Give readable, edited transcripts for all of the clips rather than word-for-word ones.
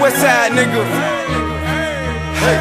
West Side nigga. Hey,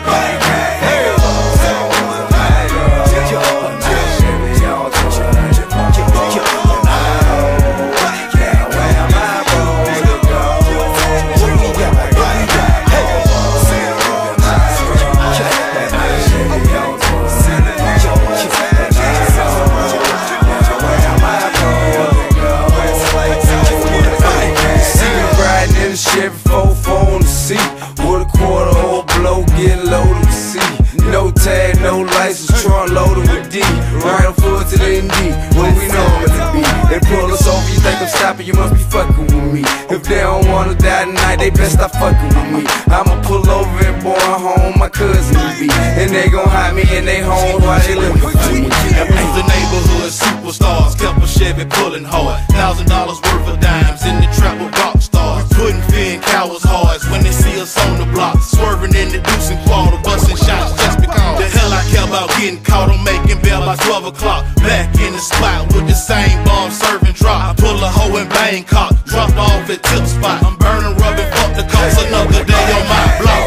Chevy 4 on the seat with a quarter or blow, get loaded with C. No tag, no license, trunk loaded with D. Right on foot to the ND, where we normally be. They pull us over, you think I'm stopping, you must be fucking with me. If they don't wanna die tonight, they best stop fucking with me. I'ma pull over and born home, my cousin be. And they gon' hide me in they home while they looking for me. The neighborhood superstars kept a Chevy pulling hard. $1,000 worth of dimes in the trap with rock stars. Putting fear in cowards' hearts when they see us on the block. Swerving in the deuce and quarter, busting shots just because. The hell I care about getting caught on making bail by 12 o'clock. Back in the spot with the same bomb serving drop. I pull a hoe in Bangkok, drop off at tip spot. I'm burning, rubbing, fuck the cost, another day on my block.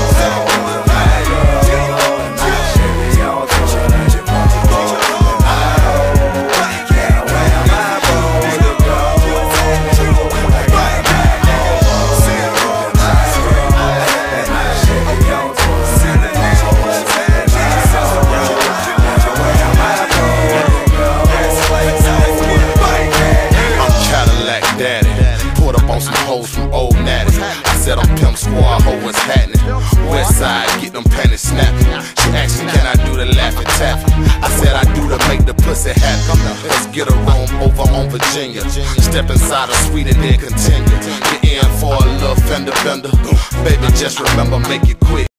Some hoes from old natty. I said I'm pimp squad, ho, what's happening? West side, get them panties snapping. She asked me, can I do the laffy taffy? I said I do to make the pussy happy. Let's get a room over on Virginia. Step inside a suite and then continue. Get in for a little fender bender. Baby, just remember, make it quick.